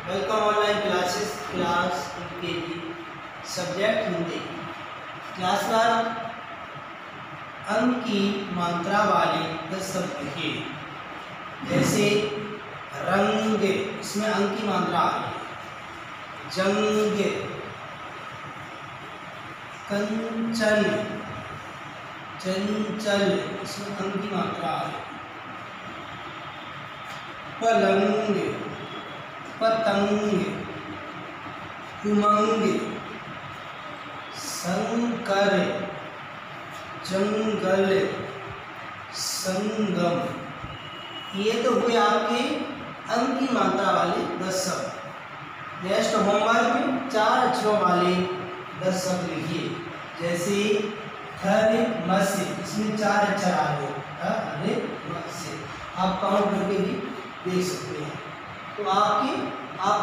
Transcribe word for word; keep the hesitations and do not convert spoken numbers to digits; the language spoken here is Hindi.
वेलकम ऑनलाइन क्लासेस क्लास के सब्जेक्ट हिंदी क्लास वन अंक की मात्रा वाले दस शब्द लिखिए। जैसे रंग, इसमें अंक की मात्रा आ रही है। जंग, कंचन, चंचल, इसमें अंक की मात्रा आ रही है। पलंग, पतंग, उमंग, शंकर, जंगल, संगम। ये तो हुए आपके अंक की मात्रा वाले दस शब्द। नेक्स्ट होमवर्क में चार अक्षरों वाले दस शब्द लिखिए। जैसे थर्मस, इसमें चार अक्षर आ गए। थर्मस आप काउंट करके भी देख सकते हैं। तो आपके आप